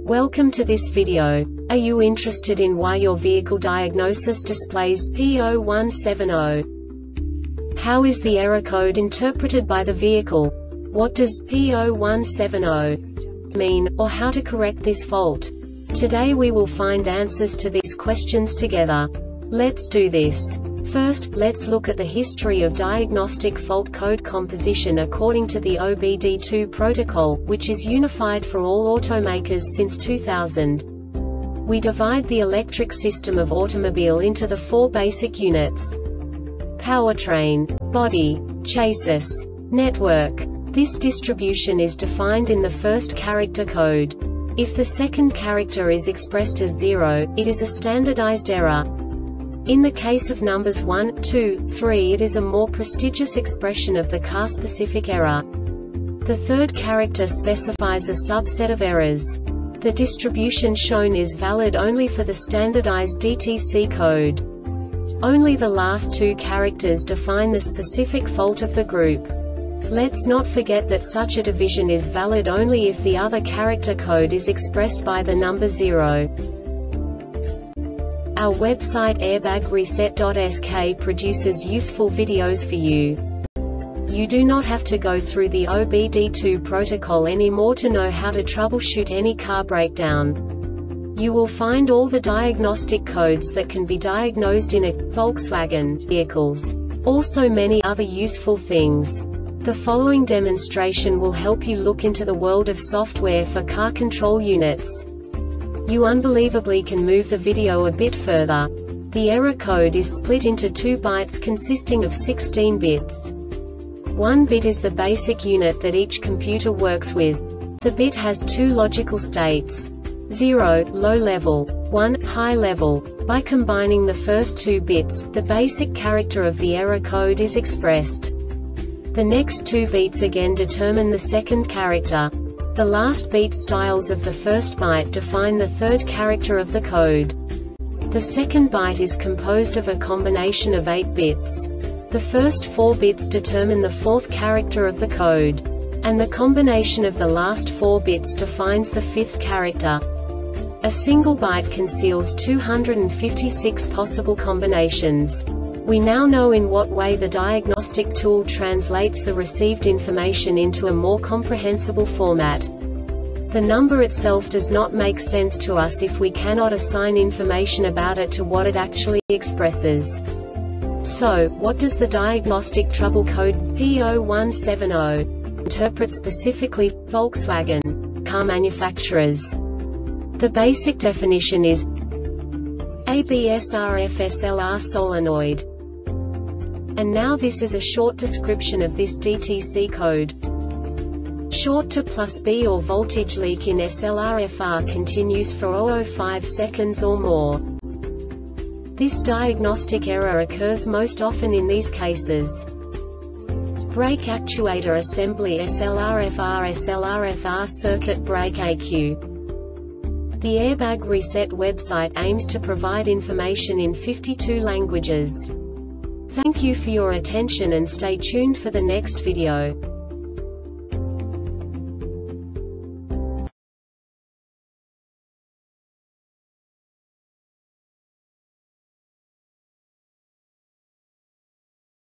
Welcome to this video. Are you interested in why your vehicle diagnosis displays P0170? How is the error code interpreted by the vehicle? What does P0170 mean, or how to correct this fault? Today we will find answers to these questions together. Let's do this. First, let's look at the history of diagnostic fault code composition according to the OBD2 protocol, which is unified for all automakers since 2000. We divide the electric system of automobile into the four basic units: powertrain, body, chassis, network. This distribution is defined in the first character code. If the second character is expressed as 0, it is a standardized error. In the case of numbers 1, 2, 3, it is a more prestigious expression of the car-specific error. The third character specifies a subset of errors. The distribution shown is valid only for the standardized DTC code. Only the last two characters define the specific fault of the group. Let's not forget that such a division is valid only if the other character code is expressed by the number 0. Our website airbagreset.sk produces useful videos for you. You do not have to go through the OBD2 protocol anymore to know how to troubleshoot any car breakdown. You will find all the diagnostic codes that can be diagnosed in a Volkswagen vehicles. Also many other useful things. The following demonstration will help you look into the world of software for car control units. You unbelievably can move the video a bit further. The error code is split into 2 bytes consisting of 16 bits. 1 bit is the basic unit that each computer works with. The bit has 2 logical states: 0, low level, 1, high level. By combining the first 2 bits, the basic character of the error code is expressed. The next 2 beats again determine the second character. The last beat styles of the first byte define the third character of the code. The second byte is composed of a combination of 8 bits. The first 4 bits determine the fourth character of the code. And the combination of the last 4 bits defines the fifth character. A single byte conceals 256 possible combinations. We now know in what way the diagnostic tool translates the received information into a more comprehensible format. The number itself does not make sense to us if we cannot assign information about it to what it actually expresses. So, what does the diagnostic trouble code P0170 interpret specifically for Volkswagen car manufacturers? The basic definition is ABSRFSLR solenoid. And now this is a short description of this DTC code. Short to +B or voltage leak in SLRFR continues for 0.05 seconds or more. This diagnostic error occurs most often in these cases: brake actuator assembly SLRFR circuit brake ECU. The Airbag Reset website aims to provide information in 52 languages. Thank you for your attention and stay tuned for the next video.